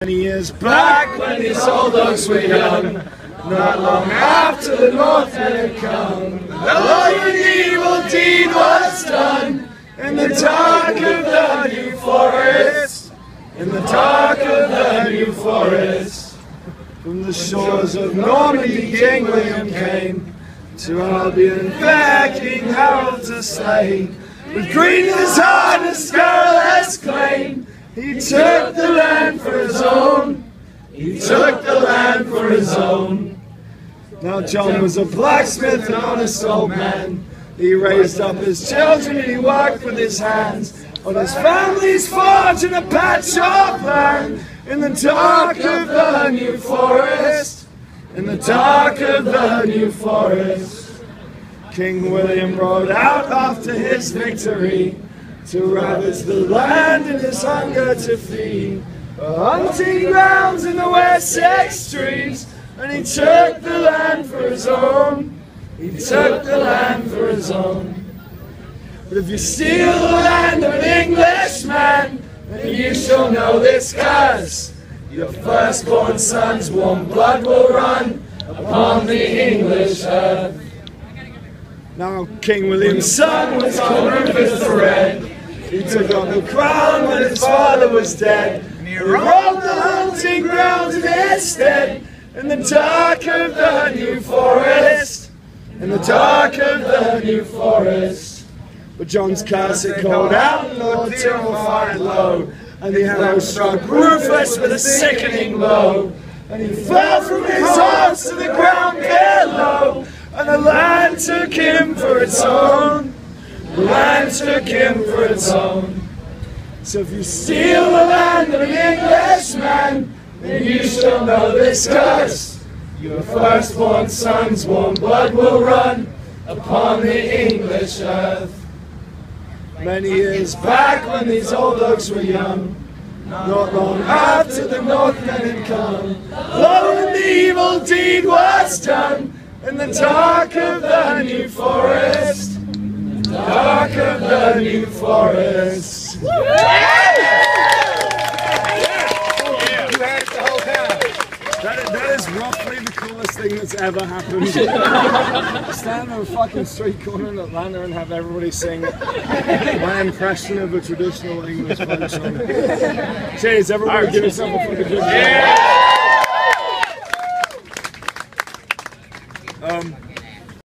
Many years back when these old oaks were young, not long after the Northmen had come, the Lord an evil deed was done in the dark of the New Forest, in the dark of the New Forest. From the shores of Normandy King William came to Albion fair King Harold to slay. With green in his heart and scurrilous claim, he took the land for his own. He took the land for his own. Now John was a blacksmith, an honest old man. He raised up his children and he worked with his hands on his family's forge in a patch of land. In the dark of the New Forest, in the dark of the New Forest, King William rode out after his victory to ravage the land and his hunger to feed. Hunting grounds in the Wessex streams, and he took the land for his own. He took the land for his own. But if you steal the land of an Englishman, then you shall know this curse: your firstborn son's warm blood will run upon the English earth. Now King William's son was called Rufus the Red. He took on the crown when his father was dead. He robbed the hunting grounds in his stead. In the dark of the New Forest, in the dark of the New Forest. But John's curse it called out, and Lord Tyrrell fired low, and the arrow struck Rufus with a sickening blow, and he fell from his horse to the ground below, and the land took him for its own. The land took him for its own. So if you steal the land of an Englishman, then you shall know this curse: your firstborn son's warm blood will run upon the English earth. Many years back when these old oaks were young, not long after the Northmen had come, lo, and the evil deed was done in the dark of the New Forest, in the dark of the New Forest. That is roughly the coolest thing that's ever happened. Stand on a fucking street corner in Atlanta and have everybody sing my impression of a traditional English folk song. Cheers, everybody, give yourself a fucking good